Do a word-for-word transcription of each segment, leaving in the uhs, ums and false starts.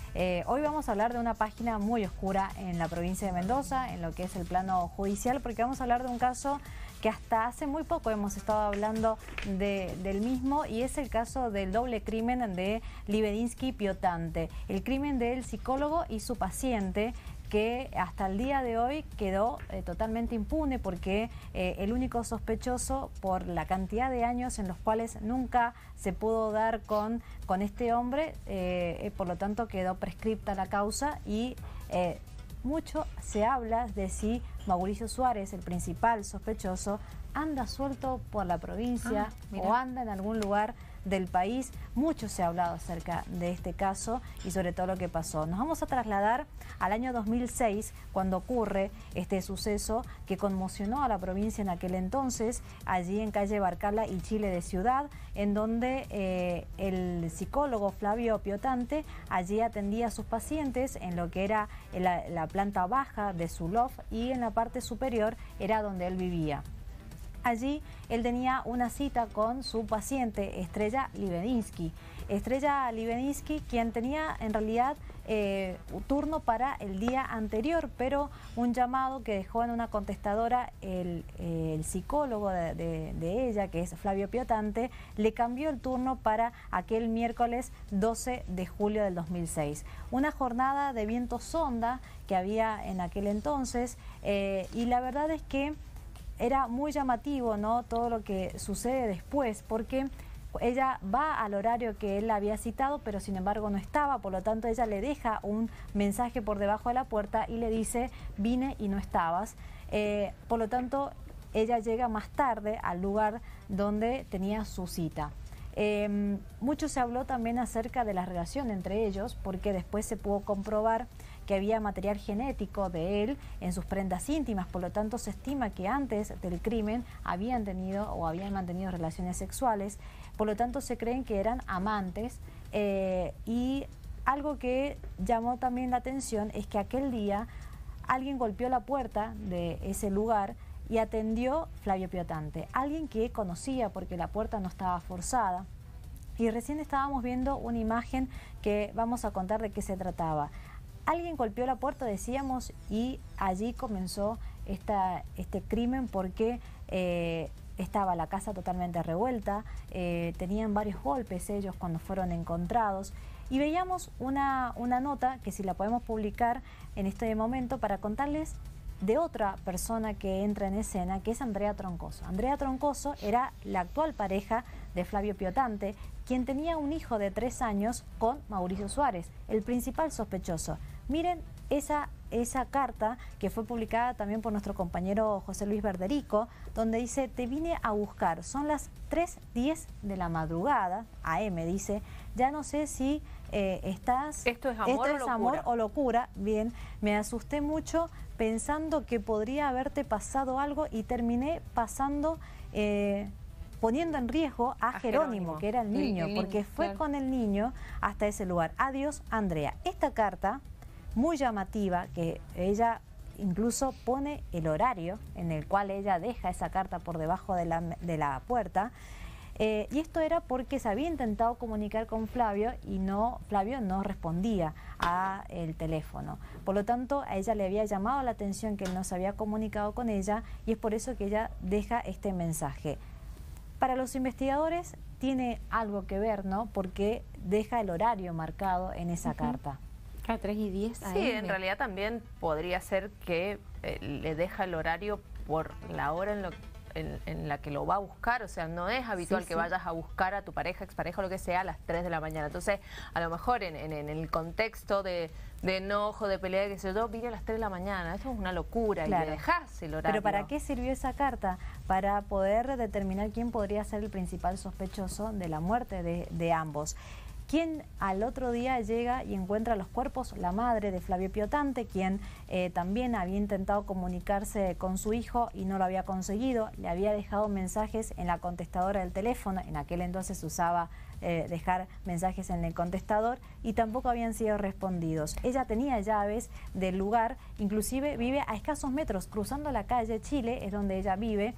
Eh, hoy vamos a hablar de una página muy oscura en la provincia de Mendoza, en lo que es el plano judicial, porque vamos a hablar de un caso que hasta hace muy poco hemos estado hablando de, del mismo, y es el caso del doble crimen de Libedinsky Piotante, el crimen del psicólogo y su paciente, que hasta el día de hoy quedó eh, totalmente impune, porque eh, el único sospechoso, por la cantidad de años en los cuales nunca se pudo dar con, con este hombre, eh, eh, por lo tanto quedó prescripta la causa, y eh, mucho se habla de si Mauricio Suárez, el principal sospechoso, anda suelto por la provincia ah, o anda en algún lugar del país. Mucho se ha hablado acerca de este caso y sobre todo lo que pasó. Nos vamos a trasladar al año dos mil seis, cuando ocurre este suceso que conmocionó a la provincia en aquel entonces, allí en calle Barcala y Chile de Ciudad, en donde eh, el psicólogo Flavio Piotante allí atendía a sus pacientes en lo que era la, la planta baja de su loft, y en la parte superior era donde él vivía. Allí él tenía una cita con su paciente Estrella Libedinsky. Estrella Libedinsky, quien tenía en realidad eh, un turno para el día anterior, pero un llamado que dejó en una contestadora el, eh, el psicólogo de, de, de ella, que es Flavio Piotante, le cambió el turno para aquel miércoles doce de julio del dos mil seis. Una jornada de viento sonda que había en aquel entonces, eh, y la verdad es que era muy llamativo, ¿no?, todo lo que sucede después, porque ella va al horario que él la había citado, pero sin embargo no estaba. Por lo tanto, ella le deja un mensaje por debajo de la puerta y le dice: vine y no estabas. Eh, por lo tanto, ella llega más tarde al lugar donde tenía su cita. Eh, mucho se habló también acerca de la relación entre ellos, porque después se pudo comprobar que había material genético de él en sus prendas íntimas. Por lo tanto, se estima que antes del crimen habían tenido o habían mantenido relaciones sexuales. Por lo tanto, se creen que eran amantes, eh, y algo que llamó también la atención es que aquel día alguien golpeó la puerta de ese lugar y atendió Flavio Piotante, alguien que conocía, porque la puerta no estaba forzada. Y recién estábamos viendo una imagen que vamos a contar de qué se trataba. Alguien golpeó la puerta, decíamos, y allí comenzó esta, este crimen, porque eh, estaba la casa totalmente revuelta, eh, tenían varios golpes ellos cuando fueron encontrados. Y veíamos una, una nota que, si la podemos publicar en este momento, para contarles de otra persona que entra en escena, que es Andrea Troncoso. Andrea Troncoso era la actual pareja de Flavio Piotante, quien tenía un hijo de tres años con Mauricio Suárez, el principal sospechoso. Miren esa, esa carta que fue publicada también por nuestro compañero José Luis Verderico, donde dice: te vine a buscar, son las tres diez de la madrugada, A M dice, ya no sé si eh, estás... ¿Esto es amor, esto o, es locura? amor o locura? Bien, me asusté mucho pensando que podría haberte pasado algo, y terminé pasando... Eh, poniendo en riesgo a, a Jerónimo, Jerónimo, que era el niño, el, el porque niño, fue claro. con el niño hasta ese lugar. Adiós, Andrea. Esta carta, muy llamativa, que ella incluso pone el horario en el cual ella deja esa carta por debajo de la, de la puerta, eh, y esto era porque se había intentado comunicar con Flavio y no, Flavio no respondía al teléfono. Por lo tanto, a ella le había llamado la atención que él no se había comunicado con ella, y es por eso que ella deja este mensaje. Para los investigadores tiene algo que ver, ¿no?, porque deja el horario marcado en esa uh-huh. carta. Claro, tres y diez a eme. Sí, en realidad también podría ser que eh, le deja el horario por la hora en, lo, en, en la que lo va a buscar. O sea, no es habitual sí, que sí. vayas a buscar a tu pareja, expareja o lo que sea a las tres de la mañana. Entonces, a lo mejor en, en, en el contexto de, de enojo, de pelea, que sé yo, vine a las tres de la mañana. Esto es una locura, claro. y le dejás el horario. Pero ¿para qué sirvió esa carta? Para poder determinar quién podría ser el principal sospechoso de la muerte de, de ambos. Quien al otro día llega y encuentra los cuerpos, la madre de Flavio Piotante, quien eh, también había intentado comunicarse con su hijo y no lo había conseguido. Le había dejado mensajes en la contestadora del teléfono, en aquel entonces se usaba eh, dejar mensajes en el contestador, y tampoco habían sido respondidos. Ella tenía llaves del lugar, inclusive vive a escasos metros, cruzando la calle Chile, es donde ella vive,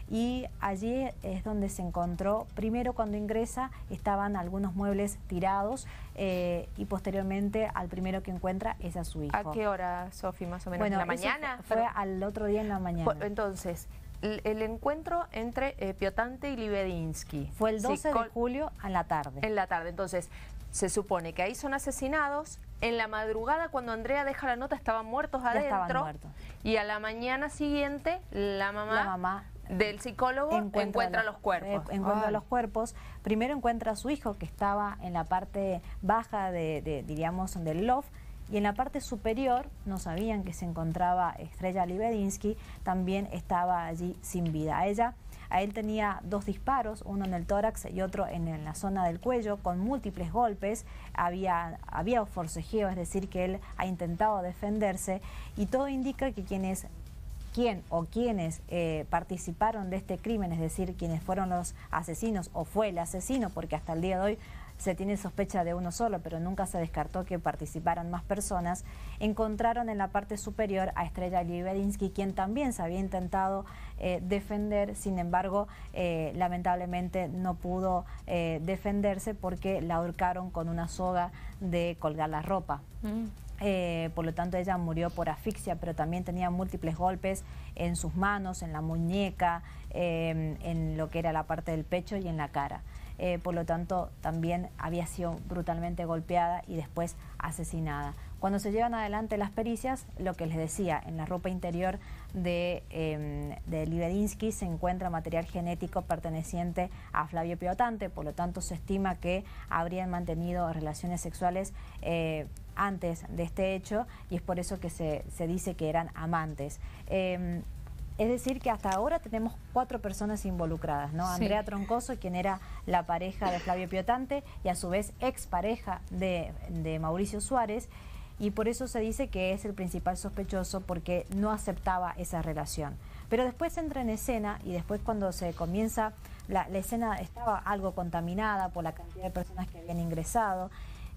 y allí es donde se encontró, primero cuando ingresa estaban algunos muebles tirados eh, y posteriormente al primero que encuentra es a su hijo. ¿A qué hora, Sofi, más o menos? Bueno, ¿en la mañana? Fue, fue al otro día en la mañana. Entonces, el, el encuentro entre eh, Piotante y Libedinsky. Fue el doce sí, de julio en la tarde. En la tarde, entonces se supone que ahí son asesinados. En la madrugada, cuando Andrea deja la nota, estaban muertos ya adentro. Estaban muertos. Y a la mañana siguiente, la mamá, la mamá del psicólogo encuentra, encuentra los, los cuerpos. Eh, encuentra Ay. los cuerpos. Primero encuentra a su hijo, que estaba en la parte baja, de, de diríamos, del loft. Y en la parte superior, no sabían que se encontraba Estrella Libedinsky, también estaba allí sin vida. A ella, a él tenía dos disparos, uno en el tórax y otro en, en la zona del cuello, con múltiples golpes. Había, había forcejeo, es decir, que él ha intentado defenderse, y todo indica que quienes... quién o quienes eh, participaron de este crimen, es decir, quienes fueron los asesinos o fue el asesino, porque hasta el día de hoy se tiene sospecha de uno solo, pero nunca se descartó que participaran más personas, encontraron en la parte superior a Estrella Libedinsky, quien también se había intentado eh, defender, sin embargo, eh, lamentablemente no pudo eh, defenderse porque la ahorcaron con una soga de colgar la ropa. Mm. Eh, por lo tanto ella murió por asfixia, pero también tenía múltiples golpes en sus manos, en la muñeca, eh, en lo que era la parte del pecho y en la cara. Eh, por lo tanto también había sido brutalmente golpeada y después asesinada. Cuando se llevan adelante las pericias, lo que les decía, en la ropa interior de, eh, de Libedinsky se encuentra material genético perteneciente a Flavio Piotante, por lo tanto se estima que habrían mantenido relaciones sexuales eh, antes de este hecho, y es por eso que se, se dice que eran amantes. Eh, Es decir, que hasta ahora tenemos cuatro personas involucradas, ¿no? Sí. Andrea Troncoso, quien era la pareja de Flavio Piotante y a su vez expareja de, de Mauricio Suárez, y por eso se dice que es el principal sospechoso porque no aceptaba esa relación. Pero después entra en escena y después cuando se comienza, la, la escena estaba algo contaminada por la cantidad de personas que habían ingresado,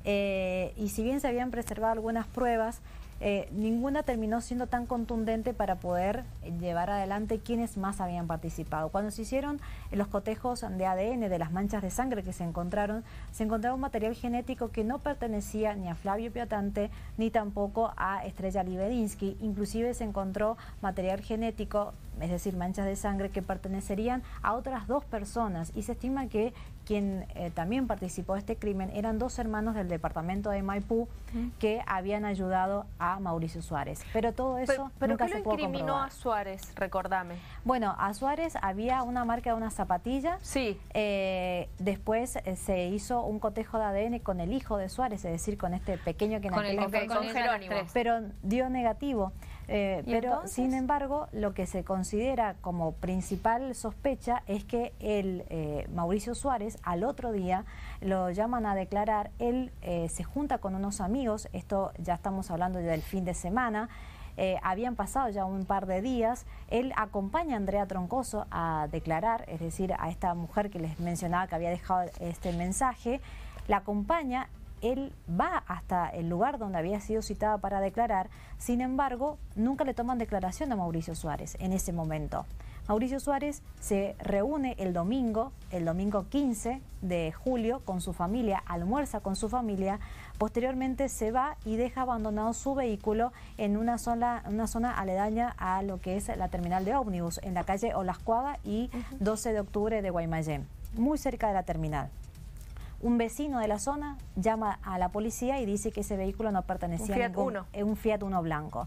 eh, y si bien se habían preservado algunas pruebas, Eh, ninguna terminó siendo tan contundente para poder llevar adelante quienes más habían participado. Cuando se hicieron los cotejos de A D N de las manchas de sangre que se encontraron, se encontraba un material genético que no pertenecía ni a Flavio Piotante ni tampoco a Estrella Libedinsky. Inclusive se encontró material genético, es decir, manchas de sangre que pertenecerían a otras dos personas, y se estima que quien eh, también participó de este crimen eran dos hermanos del departamento de Maipú que habían ayudado a Mauricio Suárez. Pero todo eso pero, pero nunca ¿qué se lo pudo incriminó comprobar. a Suárez? Recordame. Bueno, a Suárez había una marca de una zapatilla. Sí. Eh, después eh, se hizo un cotejo de A D N con el hijo de Suárez, es decir, con este pequeño que en con aquel el, okay, con Jerónimo. Pero dio negativo. Eh, pero entonces? sin embargo, lo que se considera como principal sospecha es que el eh, Mauricio Suárez al otro día lo llaman a declarar. Él eh, se junta con unos amigos, esto ya estamos hablando ya del fin de semana, eh, habían pasado ya un par de días. Él acompaña a Andrea Troncoso a declarar, es decir, a esta mujer que les mencionaba que había dejado este mensaje, la acompaña. Él va hasta el lugar donde había sido citada para declarar, sin embargo, nunca le toman declaración a Mauricio Suárez en ese momento. Mauricio Suárez se reúne el domingo, el domingo quince de julio, con su familia, almuerza con su familia, posteriormente se va y deja abandonado su vehículo en una zona, una zona aledaña a lo que es la terminal de ómnibus, en la calle Olascuaga y doce de octubre de Guaymallén, muy cerca de la terminal. Un vecino de la zona llama a la policía y dice que ese vehículo no pertenecía un Fiat a ningún... Uno. Un Fiat Uno blanco,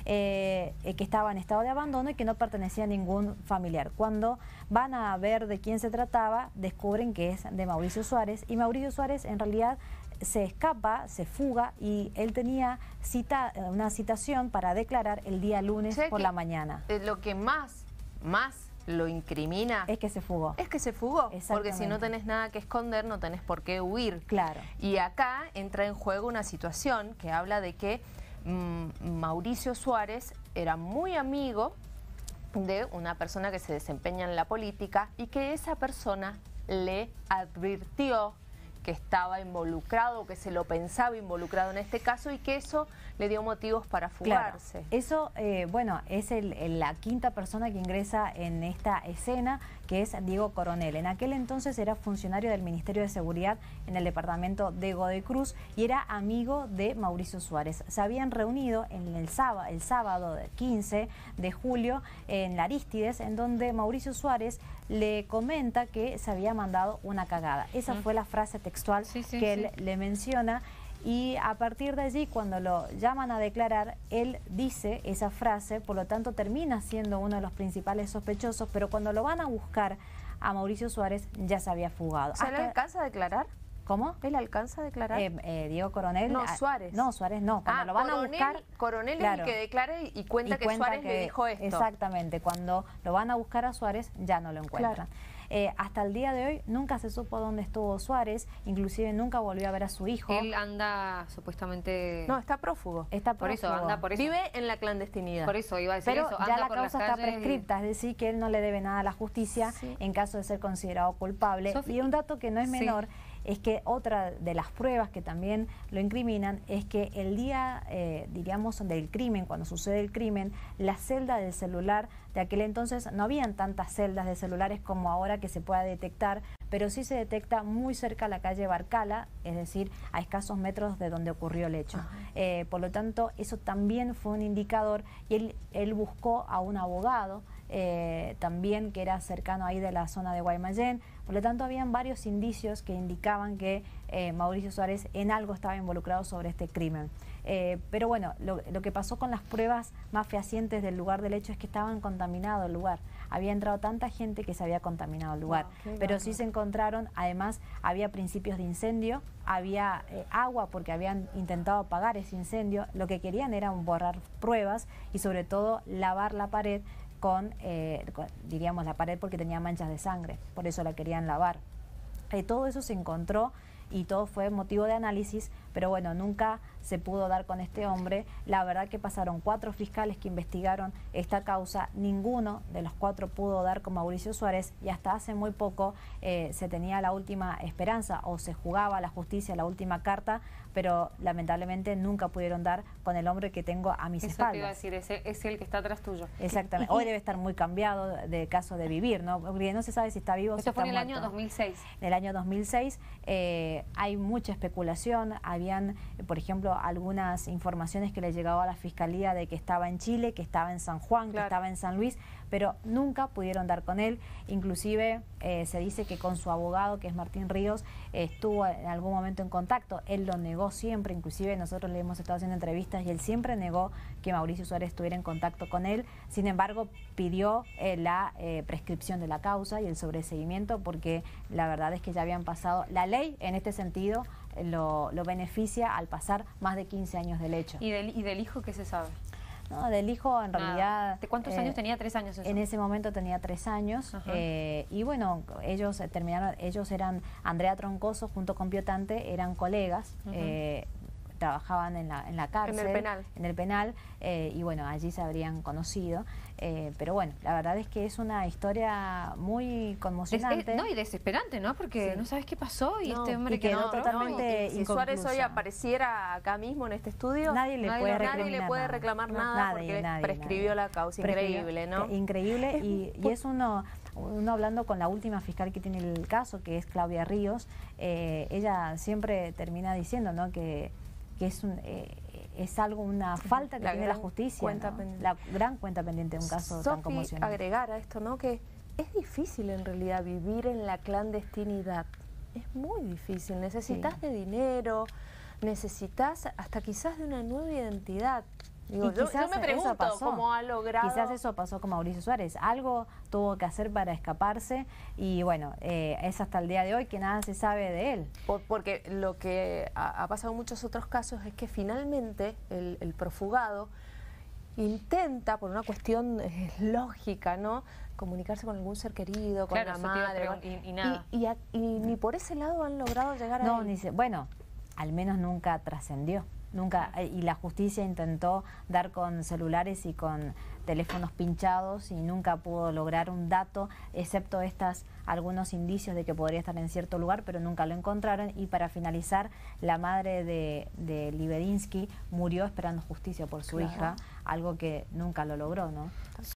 eh, que estaba en estado de abandono y que no pertenecía a ningún familiar. Cuando van a ver de quién se trataba, descubren que es de Mauricio Suárez, y Mauricio Suárez en realidad se escapa, se fuga, y él tenía cita, una citación para declarar el día lunes por la mañana. Lo que más, más... lo incrimina es que se fugó. Es que se fugó, porque si no tenés nada que esconder, no tenés por qué huir. Claro. Y acá entra en juego una situación que habla de que mmm, Mauricio Suárez era muy amigo de una persona que se desempeña en la política y que esa persona le advirtió que estaba involucrado, que se lo pensaba involucrado en este caso y que eso le dio motivos para fugarse. Claro. Eso, eh, bueno, es el, el, la quinta persona que ingresa en esta escena, que es Diego Coronel. En aquel entonces era funcionario del Ministerio de Seguridad en el departamento de Godoy Cruz y era amigo de Mauricio Suárez. Se habían reunido en el sábado, el sábado quince de julio en la Arístides, en donde Mauricio Suárez le comenta que se había mandado una cagada. Esa fue la frase textual sí, sí, que sí. él le menciona. Y a partir de allí, cuando lo llaman a declarar, él dice esa frase, por lo tanto termina siendo uno de los principales sospechosos, pero cuando lo van a buscar a Mauricio Suárez ya se había fugado. ¿O sea, Hasta... ¿él alcanza a declarar? ¿Cómo? ¿Él alcanza a declarar? Eh, eh, Diego Coronel. No, Suárez. No, Suárez no. Cuando ah, lo van Coronel, a buscar... Coronel claro, es el que declara y cuenta y que cuenta Suárez que, le dijo esto. Exactamente. Cuando lo van a buscar a Suárez ya no lo encuentran. Claro. Eh, hasta el día de hoy nunca se supo dónde estuvo Suárez, inclusive nunca volvió a ver a su hijo. Él anda supuestamente... No, está prófugo. Está por prófugo. eso, anda por eso. Vive en la clandestinidad. Por eso iba a decir Pero eso. ya Anda la por las causa está calles prescripta, es decir, que él no le debe nada a la justicia Sí. en caso de ser considerado culpable. Sofi, y un dato que no es sí. menor es que otra de las pruebas que también lo incriminan es que el día, eh, diríamos, del crimen, cuando sucede el crimen, la celda del celular, de aquel entonces no habían tantas celdas de celulares como ahora que se pueda detectar, pero sí se detecta muy cerca a la calle Barcala, es decir, a escasos metros de donde ocurrió el hecho. Eh, por lo tanto, eso también fue un indicador y él, él buscó a un abogado eh, también que era cercano ahí de la zona de Guaymallén. Por lo tanto, habían varios indicios que indicaban que eh, Mauricio Suárez en algo estaba involucrado sobre este crimen. Eh, pero bueno, lo, lo que pasó con las pruebas más fehacientes del lugar del hecho es que estaban contaminado el lugar. Había entrado tanta gente que se había contaminado el lugar. Wow, pero sí se encontraron, además, había principios de incendio, había eh, agua porque habían intentado apagar ese incendio. Lo que querían era borrar pruebas y sobre todo lavar la pared con, eh, con, diríamos, la pared porque tenía manchas de sangre, por eso la querían lavar. Eh, todo eso se encontró y todo fue motivo de análisis, pero bueno, nunca se pudo dar con este hombre. La verdad que pasaron cuatro fiscales que investigaron esta causa, ninguno de los cuatro pudo dar con Mauricio Suárez y hasta hace muy poco eh, se tenía la última esperanza o se jugaba a la justicia la última carta, pero lamentablemente nunca pudieron dar con el hombre que tengo a mis Eso espaldas. te iba a decir, ese es el que está atrás tuyo. Exactamente. Hoy debe estar muy cambiado de caso de vivir, ¿no? Porque no se sabe si está vivo o si Esto está fue en el muerto. año dos mil seis. En el año dos mil seis eh, hay mucha especulación. Habían, por ejemplo, algunas informaciones que le llegaba a la Fiscalía de que estaba en Chile, que estaba en San Juan, Claro. que estaba en San Luis, pero nunca pudieron dar con él. Inclusive eh, se dice que con su abogado, que es Martín Ríos, eh, estuvo en algún momento en contacto. Él lo negó siempre, inclusive nosotros le hemos estado haciendo entrevistas y él siempre negó que Mauricio Suárez estuviera en contacto con él. Sin embargo, pidió eh, la eh, prescripción de la causa y el sobreseguimiento porque la verdad es que ya habían pasado. La ley en este sentido eh, lo, lo beneficia al pasar más de quince años del hecho. ¿Y del, y del hijo qué se sabe? No, del hijo en Nada. realidad... ¿De cuántos eh, años tenía? Tres años eso. En ese momento tenía tres años eh, y bueno, ellos eh, terminaron, ellos eran, Andrea Troncoso junto con Piotante, eran colegas, Uh-huh. eh, trabajaban en la, en la cárcel. En el penal. En el penal, eh, y bueno, allí se habrían conocido. Eh, pero bueno, la verdad es que es una historia muy Es- conmocionante. es- no, y desesperante, ¿no? Porque Sí. no sabes qué pasó y No, este hombre y que quedó no... totalmente- y si Suárez hoy inconclusa. apareciera acá mismo en este estudio, Nadie le Nadie puede le- nadie recriminar le puede nada. reclamar No, nada nadie, porque nadie, prescribió nadie. la causa. Prescribió, Increíble, ¿no? que- Increíble, y, y es uno, uno hablando con la última fiscal que tiene el caso, que es Claudia Ríos, eh, ella siempre termina diciendo, ¿no?, que, que es un... Eh, es algo, una falta que La tiene la gran justicia, cuenta ¿no? pendiente. La gran cuenta pendiente de un caso tan Sofi, conmocionante. agregar a esto, ¿no?, que es difícil en realidad vivir en la clandestinidad. Es muy difícil. Necesitas Sí. de dinero, necesitas hasta quizás de una nueva identidad. Digo, Y yo, quizás yo me eso pregunto pasó. cómo ha logrado... Quizás eso pasó con Mauricio Suárez. Algo tuvo que hacer para escaparse y bueno, eh, es hasta el día de hoy que nada se sabe de él. Por- porque lo que ha, ha pasado en muchos otros casos es que finalmente el, el profugado intenta, por una cuestión eh, lógica, ¿no?, comunicarse con algún ser querido, con Claro, la eso te iba a madre. pregun- con- y- y nada. Y, a- y ni por ese lado han logrado llegar a No, él. ni se, bueno, al menos nunca trascendió. Nunca, eh, y la justicia intentó dar con celulares y con teléfonos pinchados y nunca pudo lograr un dato, excepto estas algunos indicios de que podría estar en cierto lugar, pero nunca lo encontraron. Y para finalizar, la madre de, de Libedinsky murió esperando justicia por su Claro. hija, algo que nunca lo logró, ¿no?